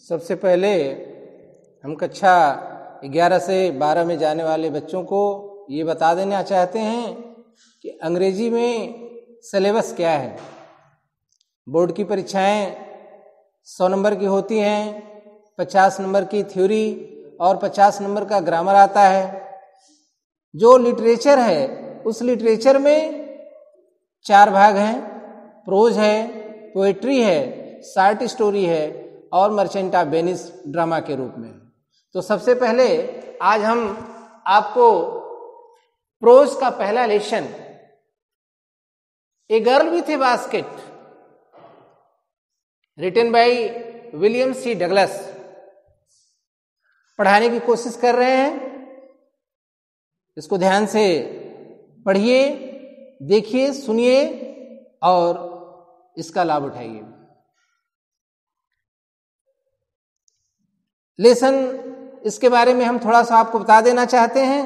सबसे पहले हम कक्षा 11 से 12 में जाने वाले बच्चों को ये बता देना चाहते हैं कि अंग्रेजी में सिलेबस क्या है। बोर्ड की परीक्षाएं 100 नंबर की होती हैं, 50 नंबर की थ्योरी और 50 नंबर का ग्रामर आता है। जो लिटरेचर है उस लिटरेचर में 4 भाग हैं, प्रोज है, पोएट्री है, शॉर्ट स्टोरी है और मर्चेंट ऑफ वेनिस ड्रामा के रूप में। तो सबसे पहले आज हम आपको प्रोज का पहला lesson a girl with a basket written by William C Douglas पढ़ाने की कोशिश कर रहे हैं। इसको ध्यान से पढ़िए, देखिए, सुनिए और इसका लाभ उठाइए। लेसन इसके बारे में हम थोड़ा सा आपको बता देना चाहते हैं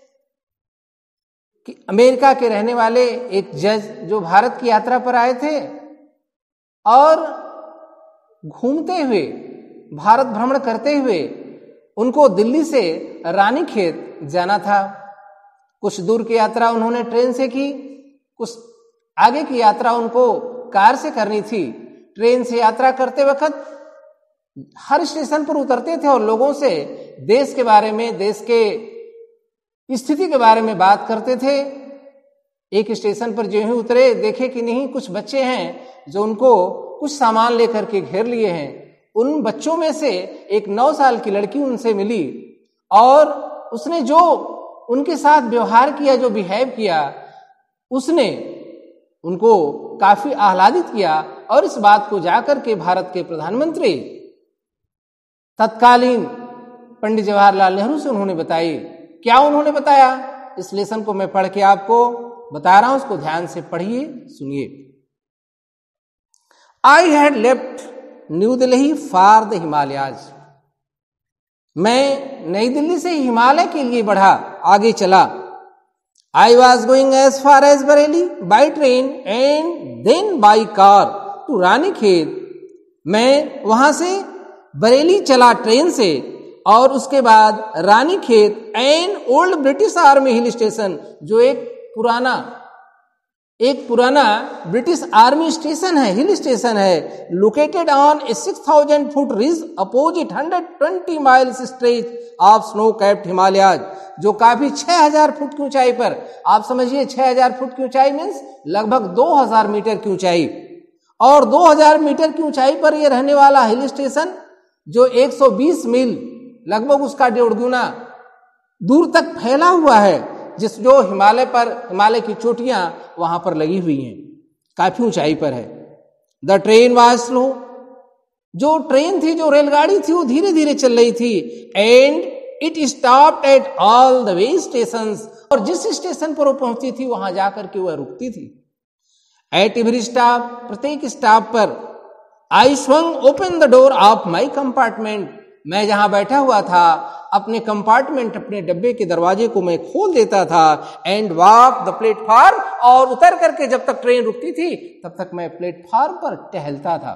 कि अमेरिका के रहने वाले एक जज जो भारत की यात्रा पर आए थे और घूमते हुए, भारत भ्रमण करते हुए उनको दिल्ली से रानीखेत जाना था। कुछ दूर की यात्रा उन्होंने ट्रेन से की, कुछ आगे की यात्रा उनको कार से करनी थी। ट्रेन से यात्रा करते वक्त हर स्टेशन पर उतरते थे और लोगों से देश के बारे में, देश के स्थिति के बारे में बात करते थे। एक स्टेशन पर जो ही उतरे, देखे कि नहीं कुछ बच्चे हैं जो उनको कुछ सामान लेकर के घेर लिए हैं। उन बच्चों में से एक 9 साल की लड़की उनसे मिली और उसने जो उनके साथ व्यवहार किया, जो बिहेव किया, उसने उनको काफी आह्लादित किया और इस बात को जाकर के भारत के प्रधानमंत्री तत्कालीन पंडित जवाहरलाल नेहरू से उन्होंने बताई। क्या उन्होंने बताया, इस लेसन को मैं पढ़ के आपको बता रहा हूं, उसको ध्यान से पढ़िए, सुनिए। I had left New Delhi for the Himalayas. मैं नई दिल्ली से हिमालय के लिए बढ़ा, आगे चला। I was going as far as Bareilly by train and then by car to Ranikhet. मैं वहां से बरेली चला ट्रेन से और उसके बाद Ranikhet and old British army hill station, जो एक पुराना ब्रिटिश आर्मी स्टेशन है, हिल स्टेशन है, located on a 6000 foot ridge opposite 120 miles stretch of snow capped Himalayas, जो काफी 6000 फुट की ऊंचाई पर, आप समझिए 6000 फुट की ऊंचाई मीन्स लगभग 2000 मीटर की ऊंचाई, और 2000 मीटर की ऊंचाई पर यह रहने वाला हिल स्टेशन जो 120 मील लगभग उसका 1.5 गुना दूर तक फैला हुआ है, जिस जो हिमालय की चोटियां वहां पर लगी हुई हैं, काफी ऊंचाई पर है। द ट्रेन वाज स्लो, जो ट्रेन थी, जो रेलगाड़ी थी, वो धीरे धीरे चल रही थी। And it stopped at all the way stations, और जिस स्टेशन पर वो पहुंचती थी वहां जाकर के वह रुकती थी। एट एवरी स्टॉप, प्रत्येक स्टॉप पर, I swung open the door of my compartment, मैं जहां बैठा हुआ था अपने कंपार्टमेंट, अपने डब्बे के दरवाजे को मैं खोल देता था। एंड वॉक द प्लेटफॉर्म, और उतर करके जब तक ट्रेन रुकती थी तब तक मैं प्लेटफॉर्म पर टहलता था।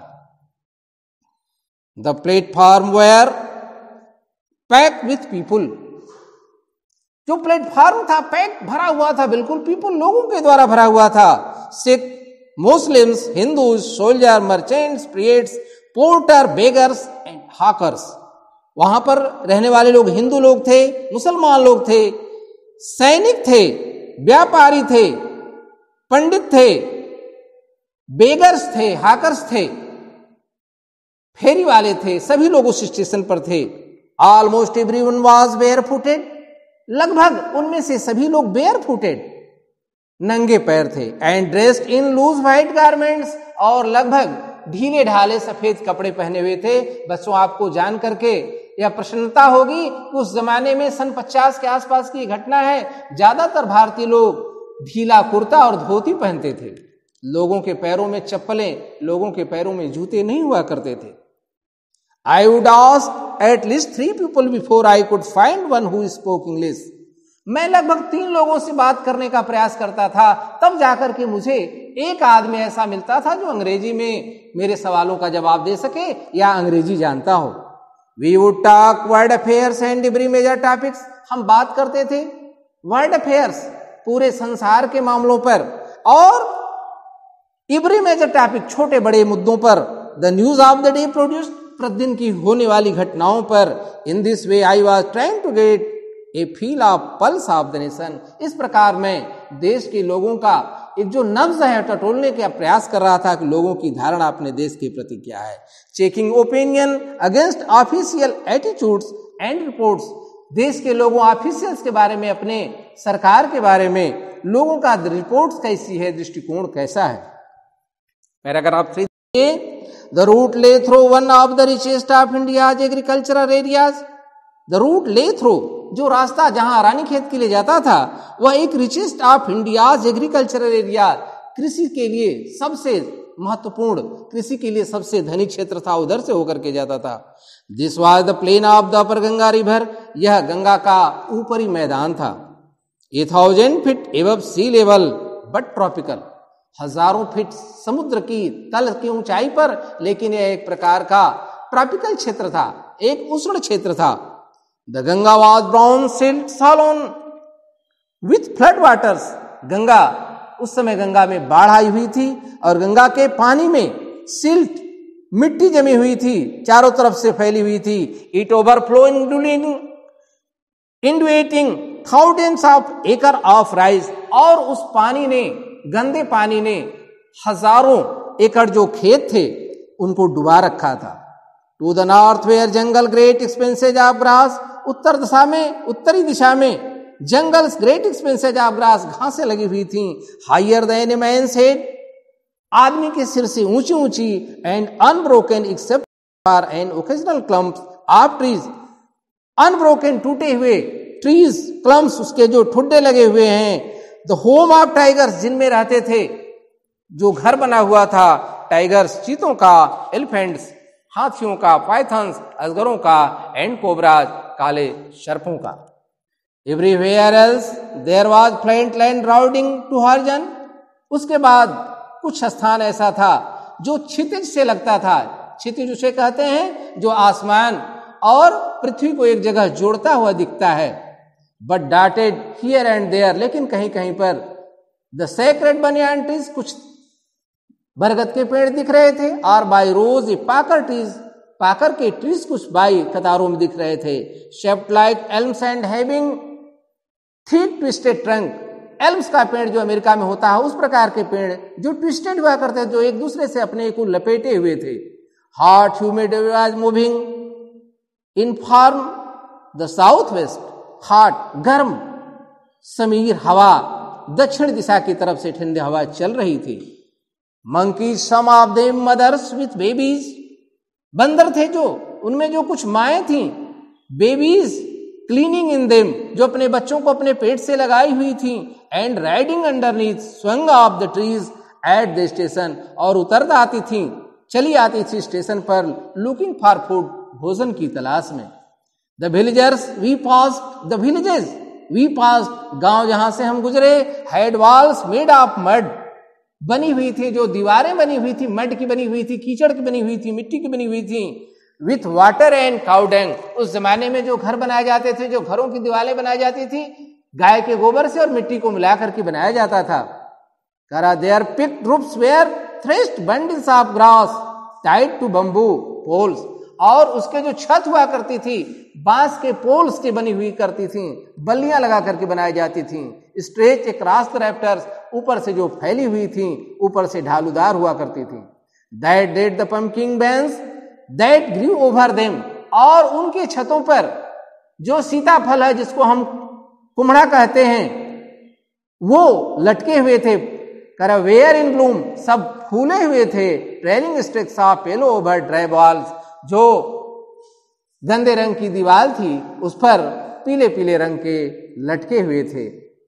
The platform were packed with people, जो प्लेटफॉर्म था पैक्ड, भरा हुआ था, बिल्कुल पीपुल, लोगों के द्वारा भरा हुआ था। Sikh, Muslims, Hindus, soldier, merchants, priests, porter, beggars and hawkers. वहां पर रहने वाले लोग हिंदू लोग थे, मुसलमान लोग थे, सैनिक थे, व्यापारी थे, पंडित थे, बेगर्स थे, हाकर्स थे, फेरी वाले थे, सभी लोग उस स्टेशन पर थे। Almost everyone was bare footed, लगभग उनमें से सभी लोग बेयर फुटेड, नंगे पैर थे। And dressed in loose white garments, और लगभग ढीले ढाले सफेद कपड़े पहने हुए थे। बच्चों, आपको जान करके यह प्रसन्नता होगी कि उस जमाने में सन 50 के आसपास की घटना है, ज्यादातर भारतीय लोग ढीला कुर्ता और धोती पहनते थे। लोगों के पैरों में चप्पलें, लोगों के पैरों में जूते नहीं हुआ करते थे। I would ask at least 3 people before I could find one who spoke English, मैं लगभग 3 लोगों से बात करने का प्रयास करता था, तब जाकर के मुझे एक आदमी ऐसा मिलता था जो अंग्रेजी में मेरे सवालों का जवाब दे सके या अंग्रेजी जानता हो। We would talk world affairs and every major topics, हम बात करते थे वर्ल्ड अफेयर्स, पूरे संसार के मामलों पर, और एवरी मेजर टॉपिक, छोटे बड़े मुद्दों पर, the news of the day produced, प्रतिदिन की होने वाली घटनाओं पर। In this way I was trying to get a feel of pulse of the nation, इस प्रकार मैं देश के लोगों का एक जो नब्ज है टटोलने का प्रयास कर रहा था कि लोगों की धारणा अपने देश के प्रति क्या है। Checking opinion against official attitudes and reports, देश के लोगों ऑफिशियल्स के बारे में, अपने सरकार के बारे में लोगों का रिपोर्ट्स कैसी है, दृष्टिकोण कैसा है। Paragraph 3, the route lay through one of the richest of India's agricultural areas, the route lay through, जो रास्ता जहां रानीखेत के लिए जाता था, वह एक richest of India's agricultural area, कृषि के लिए सबसे महत्वपूर्ण, कृषि के लिए सबसे धनी क्षेत्र था, उधर से होकर के जाता था। This was the plain of the upper Ganga river, यह गंगा का ऊपरी मैदान था। 1000 feet above sea level but tropical, हजारों फीट समुद्र की तल की ऊंचाई पर, लेकिन यह एक प्रकार का ट्रॉपिकल क्षेत्र था, एक उष्ण क्षेत्र था। The Ganga was brown silt swollen with flood waters, Ganga, उस समय गंगा में बाढ़ आई हुई थी और गंगा के पानी में सिल्ट, मिट्टी जमी हुई थी, चारों तरफ से फैली हुई थी। It overflow inundating thousands of acre of rice, और उस पानी ने, गंदे पानी ने हजारों एकड़ जो खेत थे उनको डुबा रखा था। To the north were jungle great expanses of grass, उत्तर दिशा में, उत्तरी दिशा में jungles great expanses of grass, घासें लगी हुई थी। Higher than a man's head, आदमी के सिर से ऊंची ऊंची, and unbroken except for an occasional clumps of trees, unbroken, टूटे हुए ट्रीज, क्लम्प्स, उसके जो ठुड्डे लगे हुए हैं। द होम ऑफ टाइगर्स, जिनमें रहते थे, जो घर बना हुआ था टाइगर्स, चीतों का, एलिफेंट्स, हाथियों का, पाइथन्स, अजगरों का, एंड कोबराज, काले सर्पों का। Everywhere else there was flat land rolling to horizon, उसके बाद कुछ स्थान ऐसा था जो क्षितिज से लगता था, क्षितिज उसे कहते हैं जो आसमान और पृथ्वी को एक जगह जोड़ता हुआ दिखता है। But dotted here and there, लेकिन कहीं कहीं पर द सेक्रेड बनियान ट्रीज, कुछ बरगद के पेड़ दिख रहे थे, और बाय रोज ए पाकर ट्रीज, पाकर के ट्रीज कुछ बाई कतारों में दिख रहे थे। Shaped like elms and having thick twisted trunk, elms का पेड़ जो अमेरिका में होता है, उस प्रकार के पेड़ जो ट्विस्टेड हुआ करते थे, जो एक दूसरे से अपने को लपेटे हुए थे। Hot humid was moving in from the south west, hot, गर्म, समीर हवा दक्षिण दिशा की तरफ से ठंडी हवा चल रही थी। Monkey some of them mothers with babies, बंदर थे जो, उनमें जो कुछ माएँ थीं, बेबीज क्लीनिंग इन देम, जो अपने बच्चों को अपने पेट से लगाई हुई थी। And riding underneath swung off the trees at the station, और उतर आती थी, चली आती थी स्टेशन पर, लुकिंग फॉर फूड, भोजन की तलाश में। The villagers we passed, the villages we passed, गांव जहां से हम गुजरे, had walls made of mud, बनी हुई थी, जो दीवारें बनी हुई थी, मड की बनी हुई थी, कीचड़ की बनी हुई थी, मिट्टी की बनी हुई थी। With water and cow dung, उस जमाने में जो घर बनाए जाते थे, जो घरों की दीवारें बनाई जाती थी, गाय के गोबर से और मिट्टी को मिलाकर के बनाया जाता था। करा their peaked roofs were threshed bundles of grass tied to bamboo poles, और उसके जो छत हुआ करती थी, बांस के पोल्स की बनी हुई करती थी, बल्लियां लगा करके बनाई जाती थी। स्ट्रेच अक्रॉस द रैफ्टर्स, ऊपर से जो फैली हुई थी, ऊपर से ढालूदार हुआ करती थी। That dead the pumpkin beans that grew over them, और उनके छतों पर जो सीताफल है, जिसको हम कुम्हड़ा कहते हैं, वो लटके हुए थे। वेयर इन ब्लूम, सब फूले हुए थे। Trailing sticks of yellow over dry walls, जो गंदे रंग की दीवार थी उस पर पीले पीले रंग के लटके हुए थे।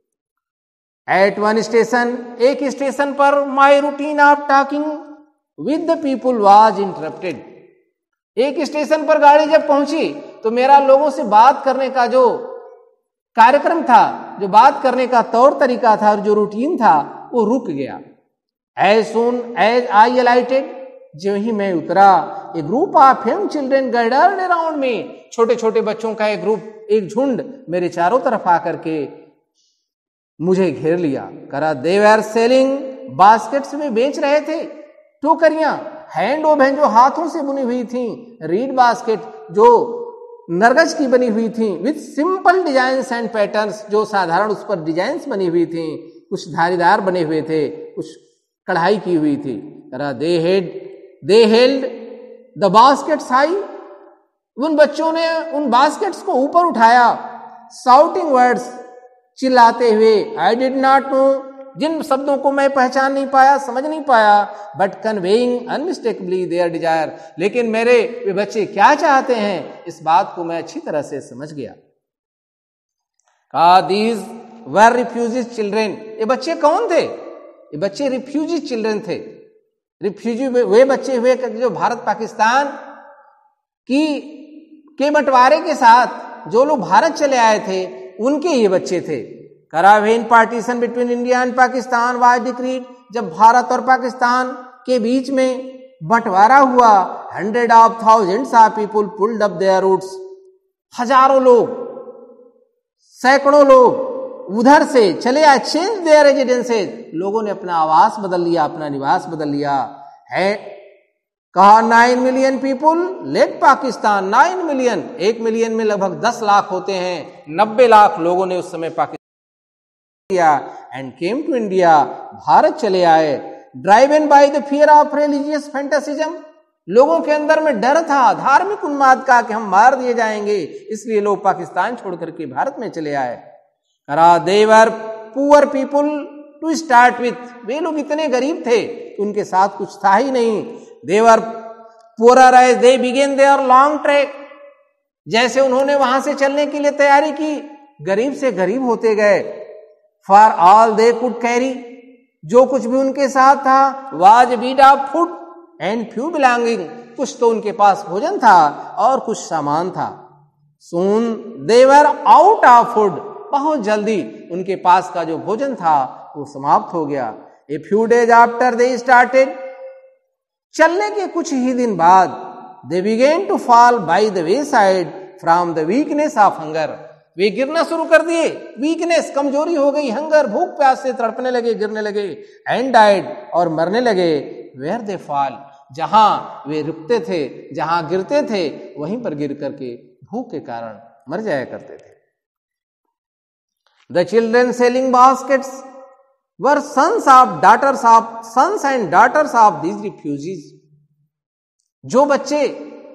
एट वन स्टेशन, एक स्टेशन पर, my routine of talking with the people was interrupted, एक स्टेशन पर गाड़ी जब पहुंची तो मेरा लोगों से बात करने का जो कार्यक्रम था, जो बात करने का तौर तरीका था और जो रूटीन था, वो रुक गया। एज सून एज आई अलाइटेड, जो ही मैं उतरा, a group of young children gathered around me, छोटे छोटे बच्चों का एक ग्रुप, एक झुंड मेरे चारों तरफ आकर के मुझे घेर लिया। करा दे वर सेलिंग बास्केट्स में बेच रहे थे, टोकरियां, हैंड ओवन जो हाथों से बुनी हुई थी, रीड बास्केट जो नरगज की बनी हुई थी, with simple designs and patterns, जो साधारण उस पर डिजाइन्स बनी हुई थी, कुछ धारीदार बने हुए थे, कुछ कढ़ाई की हुई थी। They held the baskets high, उन बच्चों ने उन बास्केट्स को ऊपर उठाया, साउटिंग वर्ड्स, चिल्लाते हुए, आई डिड नॉट नो, जिन शब्दों को मैं पहचान नहीं पाया, समझ नहीं पाया, but conveying unmistakably their desire, लेकिन मेरे वे बच्चे क्या चाहते हैं इस बात को मैं अच्छी तरह से समझ गया। दीज वर रिफ्यूजीज चिल्ड्रेन, ये बच्चे कौन थे? ये बच्चे रिफ्यूजी चिल्ड्रन थे। रिफ्यूजी वे बच्चे हुए जो भारत पाकिस्तान के बंटवारे के साथ जो लोग भारत चले आए थे, उनके ये बच्चे थे। Caravan partition between India and Pakistan was decreed, जब भारत और पाकिस्तान के बीच में बंटवारा हुआ, 100 of thousands of people pulled up their roots, हजारों लोग, सैकड़ों लोग उधर से चले आए, चेंज देयर रेजिडेंसेज, लोगों ने अपना आवास बदल लिया, अपना निवास बदल लिया है। कहा 9 million people left Pakistan, 9 million, 1 million में लगभग 10 लाख होते हैं, 90 लाख लोगों ने उस समय Pakistan and came to India, भारत चले आए। Driven by the fear of religious fanaticism, लोगों के अंदर में डर था धार्मिक उन्माद का कि हम मार दिए जाएंगे, इसलिए लोग पाकिस्तान छोड़ करके भारत में चले आए। They were poor people to start with, वे लोग इतने गरीब थे कि उनके साथ कुछ था ही नहीं। They were poorer as they began their long trek, जैसे उन्होंने वहां से चलने के लिए तैयारी की, गरीब से गरीब होते गए। For all they could carry, जो कुछ भी उनके साथ था, was bit of food and few belonging, कुछ तो उनके पास भोजन था और कुछ सामान था। Soon they were out of food, बहुत जल्दी उनके पास का जो भोजन था वो समाप्त हो गया। A few days after they started, चलने के कुछ ही दिन बाद, they began to fall by the way side from the weakness of hunger, वे गिरना शुरू कर दिए, वीकनेस, कमजोरी हो गई, हंगर, भूख प्यास से तड़पने लगे, गिरने लगे, एंड डाइड, और मरने लगे। वेयर दे फॉल, जहां वे रुकते थे, जहां गिरते थे, वहीं पर गिर करके भूख के कारण मर जाया करते थे। The children selling baskets were sons and daughters of these refugees, जो बच्चे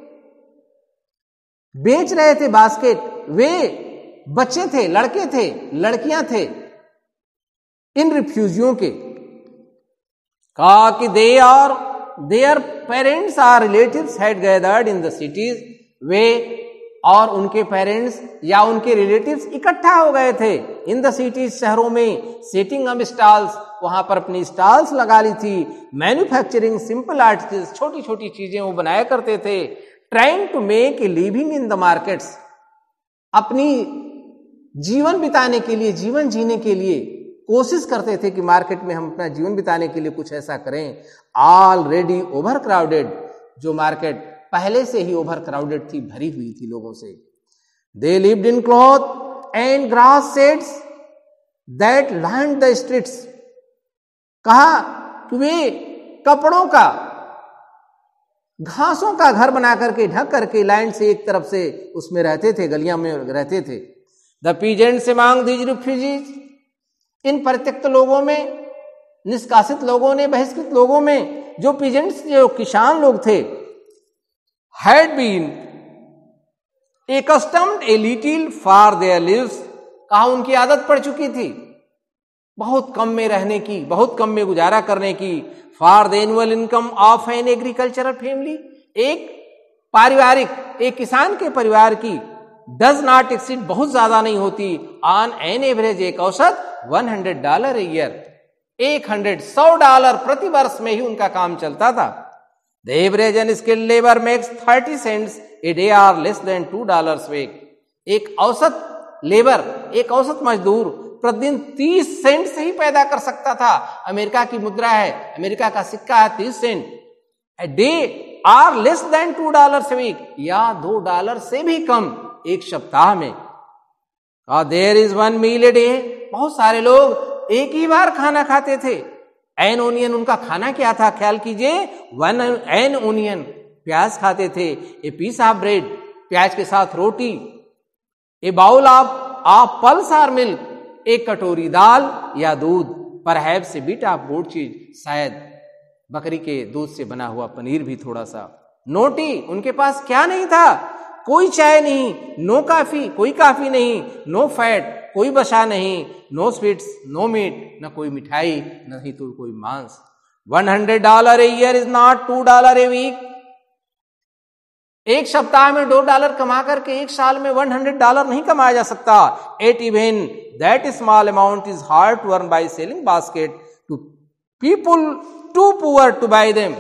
बेच रहे थे बास्केट, वे बच्चे थे, लड़के थे, लड़कियां थे इन रिफ्यूजियों के। कहा कि their parents or relatives had gathered in the cities, वे और उनके पेरेंट्स या उनके रिलेटिव्स इकट्ठा हो गए थे इन द सिटीज, शहरों में, सेटिंग अप स्टॉल्स, वहां पर अपनी स्टॉल्स लगा ली थी। मैन्युफैक्चरिंग सिंपल आर्टिकल्स, छोटी छोटी चीजें वो बनाया करते थे। Trying to make a living in the markets, अपनी जीवन बिताने के लिए, जीवन जीने के लिए कोशिश करते थे कि मार्केट में हम अपना जीवन बिताने के लिए कुछ ऐसा करें। ऑलरेडी ओवर क्राउडेड, जो मार्केट पहले से ही ओवर क्राउडेड थी, भरी हुई थी लोगों से। They lived in cloth and grass sheds that lined the streets, कहा कि वे कपड़ों का, घासों का घर बना करके, ढक करके, लाइन से एक तरफ से उसमें रहते थे, गलियां में रहते थे। The peasants among these refugees, इन परित्यक्त लोगों में, निष्कासित लोगों ने, बहिष्कृत लोगों में, जो पीजेंट्स, जो किसान लोग थे, had been accustomed a little for their lives, कहा उनकी आदत पड़ चुकी थी बहुत कम में रहने की, बहुत कम में गुजारा करने की। For the annual income of an agricultural family, एक पारिवारिक, एक किसान के परिवार की डज नॉट एक्सीड, बहुत ज्यादा नहीं होती, ऑन एन एवरेज, एक औसत $100 ए ईयर, $100 प्रति वर्ष में ही उनका काम चलता था। The average unskilled labor makes 30 cents a day or less than $2 week. एक औसत लेबर, एक औसत मजदूर प्रतिदिन 30 सेंट से ही पैदा कर सकता था। अमेरिका की मुद्रा है, अमेरिका का सिक्का है 30 cent. A day are less than $2 a week, या $2 से भी कम एक सप्ताह में। There is 1 meal a day, बहुत सारे लोग एक ही बार खाना खाते थे। एन ओनियन उनका खाना क्या था, ख्याल कीजिए, 1 एन ओनियन, प्याज खाते थे। ए पीस ऑफ ब्रेड, प्याज के साथ रोटी। ए बाउल ऑफ पल्स और मिल्क, एक कटोरी दाल या दूध। Perhaps a bit of goat cheese, शायद बकरी के दूध से बना हुआ पनीर भी थोड़ा सा। नो टी, उनके पास क्या नहीं था, कोई चाय नहीं, नो कॉफी, कोई कॉफी नहीं, नो फैट, कोई वसा नहीं, नो स्वीट्स, नो मीट, न कोई मिठाई, नहीं तो कोई मांस। $100 a year is not $2 a week। एक सप्ताह में $2 कमा करके एक साल में $100 नहीं कमाया जा सकता। Yet even that small amount is hard to earn by selling basket to people too poor to buy them।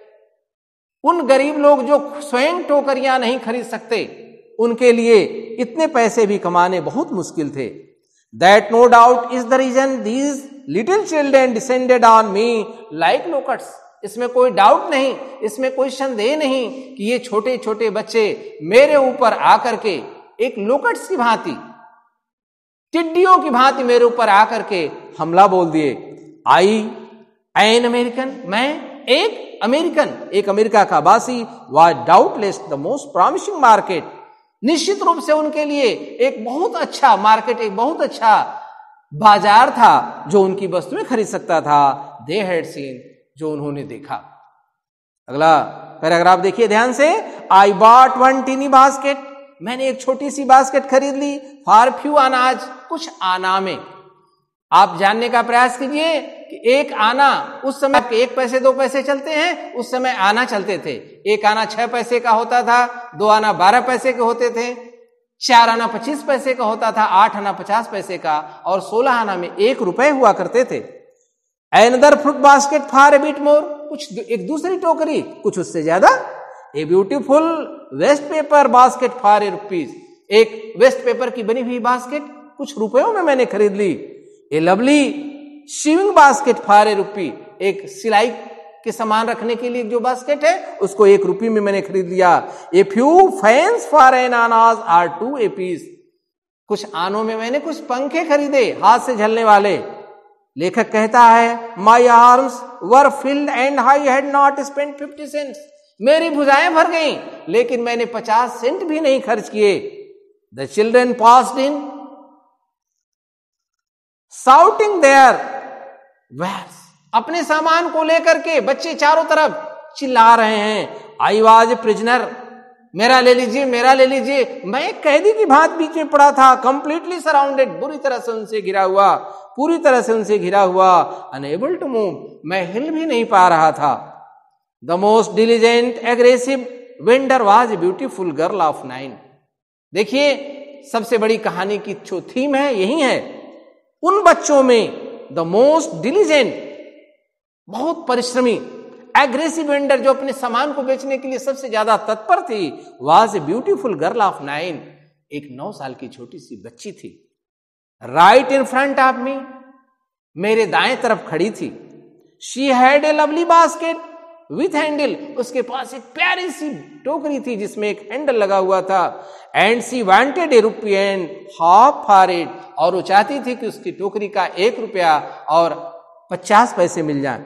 उन गरीब लोग जो स्वयं टोकरियां नहीं खरीद सकते, उनके लिए इतने पैसे भी कमाने बहुत मुश्किल थे। That no doubt is the reason these little children descended on me like locusts। इसमें कोई डाउट नहीं, इसमें कोई संदेह नहीं कि ये छोटे छोटे बच्चे मेरे ऊपर आकर के एक लोकट्स की भांति, टिड्डियों की भांति मेरे ऊपर आकर के हमला बोल दिए। आई एन अमेरिकन, मैं एक अमेरिकन, एक अमेरिका का वासी, was doubtless the most promising market. निश्चित रूप से उनके लिए एक बहुत अच्छा मार्केट, एक बहुत अच्छा बाजार था जो उनकी वस्तुएं खरीद सकता था। दे हैड सीन, जो उन्होंने देखा। अगला पैराग्राफ देखिए ध्यान से। आई बॉट 1 टीनी बास्केट, मैंने एक छोटी सी बास्केट खरीद ली। फॉर फ्यू अनाज, कुछ आना में। आप जानने का प्रयास कीजिए कि एक आना, उस समय 1 पैसे 2 पैसे चलते हैं, उस समय आना चलते थे। 1 आना 6 पैसे का होता था, 2 आना 12 पैसे के होते थे, 4 आना 25 पैसे का होता था, 8 आना 50 पैसे का, और 16 आना में 1 रुपए हुआ करते थे। Another fruit basket for a bit more, कुछ एक दूसरी टोकरी कुछ उससे ज्यादा। A beautiful waste paper basket for ₹1, एक वेस्ट पेपर की बनी हुई बास्केट कुछ रुपयों में मैंने खरीद ली। A lovely sewing basket for ₹1, एक सिलाई के सामान रखने के लिए जो बास्केट है उसको ₹1 में मैंने खरीद लिया। A few fans for an अनाज आर $2 a piece, कुछ आनों में मैंने कुछ पंखे खरीदे हाथ से झलने वाले। लेखक कहता है, my arms were filled and I had not spent 50 cents, मेरी भुजाएं भर गईं लेकिन मैंने 50 सेंट भी नहीं खर्च किए। The children pressed in shouting their wares, अपने सामान को लेकर के बच्चे चारों तरफ चिल्ला रहे हैं। आई वाज प्रिजनर, मेरा ले लीजिए, मेरा ले लीजिए। मैं एक कैदी की भांति बीच में पड़ा था, कंप्लीटली सराउंडेड, बुरी तरह से उनसे घिरा हुआ, पूरी तरह से उनसे घिरा हुआ। अनएबल टू मूव, मैं हिल भी नहीं पा रहा था। The most diligent aggressive vendor was a beautiful girl of 9। देखिए, सबसे बड़ी कहानी की जो थीम है यही है। उन बच्चों में द मोस्ट डिलिजेंट, बहुत परिश्रमी, एग्रेसिव वेंडर, जो अपने सामान को बेचने के लिए सबसे ज्यादा तत्पर थी, was a beautiful girl of 9, एक 9 साल की छोटी सी बच्ची थी। Right in front of me, मेरे दाएं तरफ खड़ी थी। She had a lovely basket with handle, उसके पास एक प्यारी सी टोकरी थी जिसमें एक हैंडल लगा हुआ था। And she wanted ₹1.50 for it, और वो चाहती थी कि उसकी टोकरी का ₹1 और 50 पैसे मिल जाए।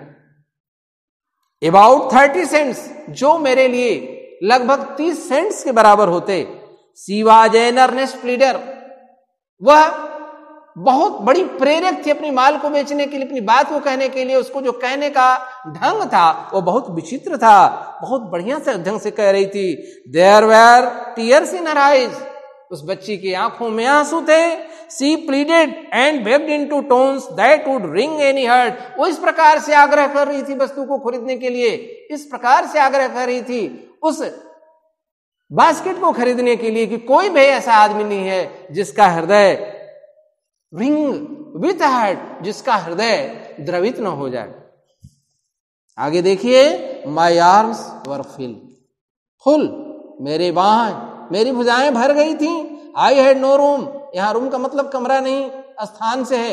अबाउट 30 cents, जो मेरे लिए लगभग 30 सेंट्स के बराबर होते। She was an earnest pleader, वह बहुत बड़ी प्रेरक थी अपनी माल को बेचने के लिए, अपनी बात को कहने के लिए। उसको जो कहने का ढंग था वो बहुत विचित्र था, बहुत बढ़िया से ढंग से कह रही थी। There were tears in her eyes, उस बच्ची की आंखों में आंसू थे। She pleaded and begged into tones that would ring any heart, वो इस प्रकार से आग्रह कर रही थी वस्तु को खरीदने के लिए, इस प्रकार से आग्रह कर रही थी उस बास्केट को खरीदने के लिए कि कोई भी ऐसा आदमी नहीं है जिसका हृदय रिंग विथ हार्ट, जिसका हृदय द्रवित न हो जाए। आगे देखिए, माई आर्म्स वर फुल, मेरे बाहें, मेरी भुजाएं भर गई थी। आई हैड नो रूम, यहां रूम का मतलब कमरा नहीं, स्थान से है।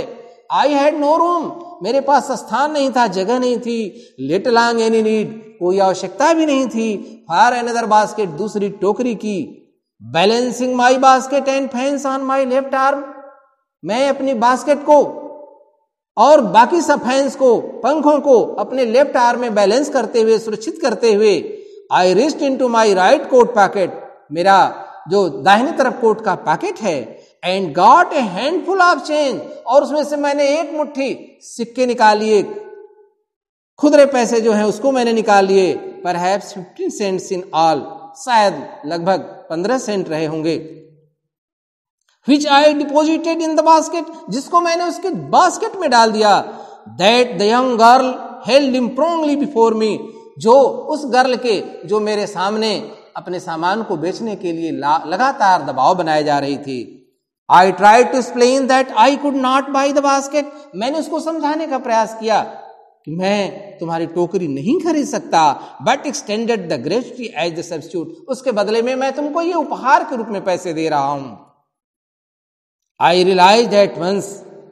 आई हैड नो रूम, मेरे पास स्थान नहीं था, जगह नहीं थी। लिट लॉन्ग एनी नीड, कोई आवश्यकता भी नहीं थी। फॉर अनदर बास्केट, दूसरी टोकरी की। Balancing my basket and fans on my left arm, मैं अपनी बास्केट को और बाकी सब फैंस को, पंखों को अपने लेफ्ट आर्म में बैलेंस करते हुए, सुरक्षित करते हुए, I reached into my right coat pocket, मेरा जो दाहिनी तरफ कोट का पॉकेट है, and got a handful of change, और उसमें से मैंने एक मुट्ठी सिक्के निकाल लिए, खुदरे पैसे जो हैं उसको मैंने निकाल लिए। परहैप्स 15 सेंट्स इन ऑल, शायद लगभग 15 सेंट रहे होंगे। Which I deposited in the basket, जिसको मैंने उसके बास्केट में डाल दिया। That the young girl held improvingly before me, जो उस गर्ल के, जो मेरे सामने अपने सामान को बेचने के लिए लगातार दबाव बनाए जा रही थी। I tried to explain that I could not buy the basket, मैंने उसको समझाने का प्रयास किया कि मैं तुम्हारी टोकरी नहीं खरीद सकता। But extended the gratuity as the substitute, उसके बदले में मैं तुमको ये उपहार के रूप में पैसे दे रहा हूं। I realized at once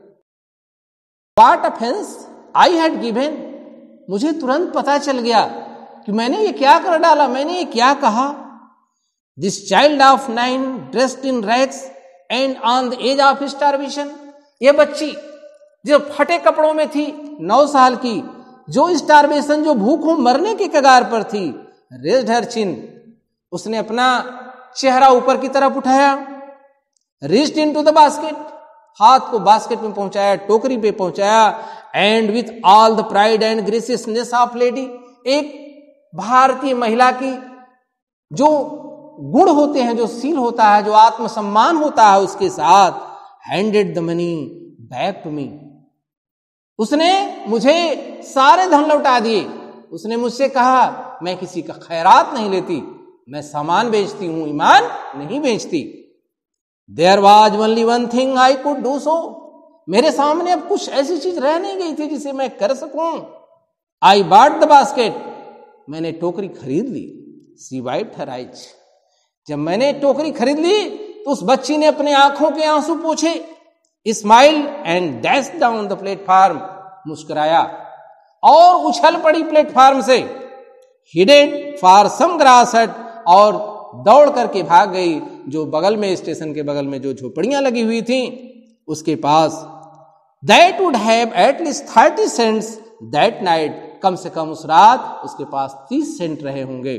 what offense I had given, मुझे तुरंत पता चल गया कि मैंने ये क्या कर डाला, मैंने ये क्या कहा। This child of 9 dressed in rags and on the edge of starvation, ये बच्ची जो फटे कपड़ों में थी, 9 साल की, जो स्टारवेशन, जो भूखों मरने के कगार पर थी। Raised her chin, उसने अपना चेहरा ऊपर की तरफ उठाया। Reached into the basket, हाथ को बास्केट में पहुंचाया, टोकरी पे पहुंचाया। And with all the pride and graciousness of lady, एक भारतीय महिला की जो गुण होते हैं, जो सील होता है, जो आत्मसम्मान होता है, उसके साथ handed the money back to me, उसने मुझे सारे धन लौटा दिए। उसने मुझसे कहा, मैं किसी का खैरात नहीं लेती, मैं सामान बेचती हूं, ईमान नहीं बेचती। There was only one thing I could do so, मेरे सामने अब कुछ ऐसी चीज रह नहीं गई थी जिसे मैं कर सकूं। I bought the basket, मैंने टोकरी खरीद ली। She wiped her eyes, जब मैंने टोकरी खरीद ली तो उस बच्ची ने अपने आंखों के आंसू पोंछे। Smiled and dashed down the platform, मुस्कुराया और उछल पड़ी प्लेटफार्म से। Headed for some grass hut, और दौड़ करके भाग गई जो बगल में, स्टेशन के बगल में जो झोपड़ियां लगी हुई थी उसके पास। That would have at least 30 cents that night, कम से कम उस रात उसके पास 30 सेंट रहे होंगे।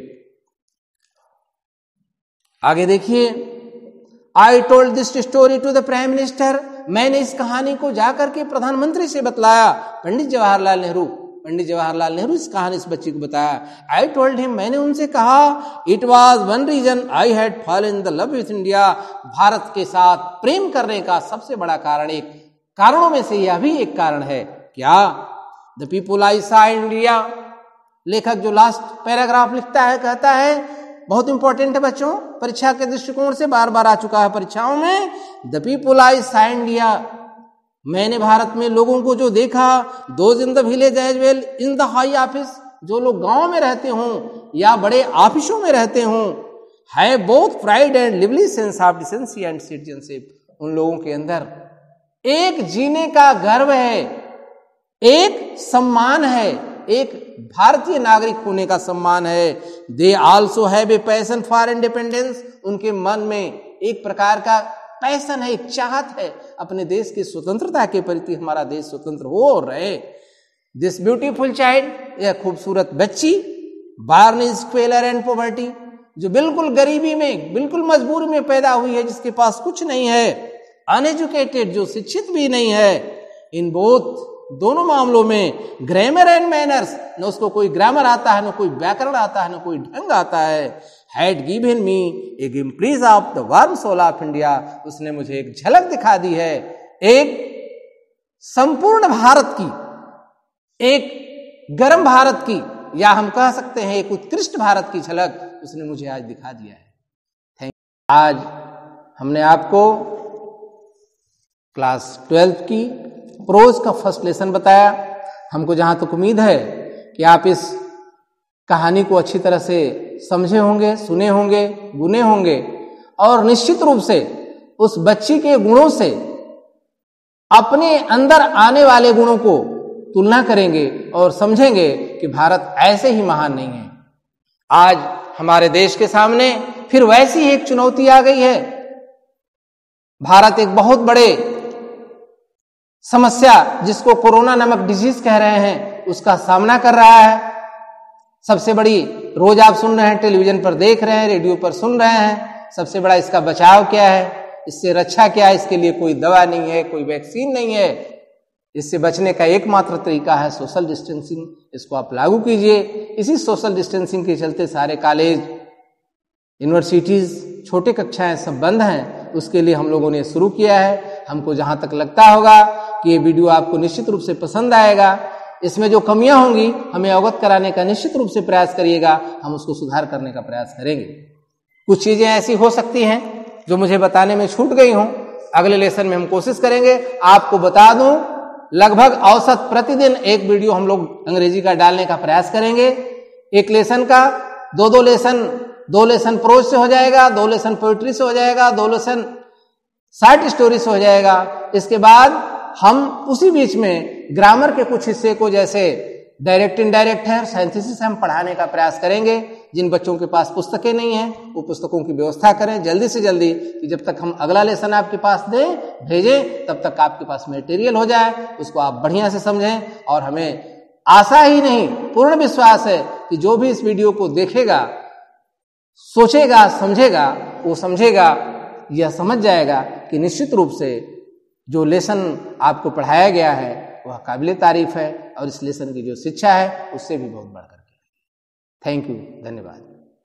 आगे देखिए, I told this story to the Prime Minister, मैंने इस कहानी को जाकर के प्रधानमंत्री से बतलाया। पंडित जवाहरलाल नेहरू इस कहानी इस बच्ची को बताया। I told him, मैंने उनसे कहा, it was one reason I had fallen in the love with India, Bharat के साथ प्रेम करने का सबसे बड़ा कारण, एक कारणों में से यह भी एक कारण है। क्या? The people I saw in India, लेखक जो लास्ट पैराग्राफ लिखता है कहता है, बहुत इंपॉर्टेंट है बच्चों, परीक्षा के दृष्टिकोण से बार बार आ चुका है परीक्षाओं में। The people I saw in India, मैंने भारत में लोगों को जो देखा, those in the village as well in the high office, जो लोग गांव में रहते हों या बड़े ऑफिसों में रहते हों, है both pride and lively sense of decency and citizenship, उन लोगों के अंदर एक जीने का गर्व है, एक सम्मान है, एक भारतीय नागरिक होने का सम्मान है। They also have a passion for independence, उनके मन में एक प्रकार का पैशन है, एक चाहत है अपने देश की स्वतंत्रता के प्रति, हमारा देश स्वतंत्र हो और रहे। दिस ब्यूटीफुल चाइल्ड, यह खूबसूरत बच्ची, born in squalor and poverty, जो बिल्कुल गरीबी में, बिल्कुल मजबूरी में पैदा हुई है, जिसके पास कुछ नहीं है। अनएजुकेटेड, जो शिक्षित भी नहीं है। इन बोथ, दोनों मामलों में, ग्रामर एंड मैनर्स, न उसको कोई ग्रामर आता है, न कोई व्याकरण आता है, न कोई ढंग आता है। Had given me a glimpse of the warm soul of India, उसने मुझे एक झलक दिखा दी है, एक संपूर्ण भारत की, एक गर्म भारत की, या हम कह सकते हैं एक उत्कृष्ट भारत की झलक उसने मुझे आज दिखा दिया है। Thank you. आज हमने आपको क्लास 12 की प्रोज का फर्स्ट लेसन बताया। हमको जहां तक उम्मीद है कि आप इस कहानी को अच्छी तरह से समझे होंगे, सुने होंगे, गुने होंगे, और निश्चित रूप से उस बच्ची के गुणों से अपने अंदर आने वाले गुणों को तुलना करेंगे और समझेंगे कि भारत ऐसे ही महान नहीं है। आज हमारे देश के सामने फिर वैसी ही एक चुनौती आ गई है। भारत एक बहुत बड़े समस्या, जिसको कोरोना नामक डिजीज कह रहे हैं, उसका सामना कर रहा है। सबसे बड़ी, रोज आप सुन रहे हैं, टेलीविजन पर देख रहे हैं, रेडियो पर सुन रहे हैं, सबसे बड़ा इसका बचाव क्या है, इससे रक्षा क्या है? इसके लिए कोई दवा नहीं है, कोई वैक्सीन नहीं है। इससे बचने का एकमात्र तरीका है सोशल डिस्टेंसिंग। इसको आप लागू कीजिए। इसी सोशल डिस्टेंसिंग के चलते सारे कॉलेज, यूनिवर्सिटीज, छोटे कक्षाएं सब बंद हैं। उसके लिए हम लोगों ने शुरू किया है। हमको जहां तक लगता होगा कि ये वीडियो आपको निश्चित रूप से पसंद आएगा, इसमें जो कमियां होंगी हमें अवगत कराने का निश्चित रूप से प्रयास करिएगा, हम उसको सुधार करने का प्रयास करेंगे। कुछ चीजें ऐसी हो सकती हैं जो मुझे बताने में छूट गई हों, अगले लेसन में हम कोशिश करेंगे। आपको बता दूं, लगभग औसत प्रतिदिन एक वीडियो हम लोग अंग्रेजी का डालने का प्रयास करेंगे। एक लेसन का दो लेसन प्रोज से हो जाएगा, 2 लेसन पोइट्री से हो जाएगा, 2 लेसन शॉर्ट स्टोरी से हो जाएगा। इसके बाद हम उसी बीच में ग्रामर के कुछ हिस्से को, जैसे डायरेक्ट इनडायरेक्ट है, सिंथेसिस, हम पढ़ाने का प्रयास करेंगे। जिन बच्चों के पास पुस्तकें नहीं हैं वो पुस्तकों की व्यवस्था करें जल्दी से जल्दी, कि जब तक हम अगला लेसन आपके पास भेजें तब तक आपके पास मटेरियल हो जाए, उसको आप बढ़िया से समझें। और हमें आशा ही नहीं, पूर्ण विश्वास है कि जो भी इस वीडियो को देखेगा, सोचेगा, समझेगा, वो समझेगा, यह समझ जाएगा कि निश्चित रूप से जो लेसन आपको पढ़ाया गया है वह काबिले तारीफ है, और इस लेसन की जो शिक्षा है उससे भी बहुत बढ़कर के। थैंक यू, धन्यवाद।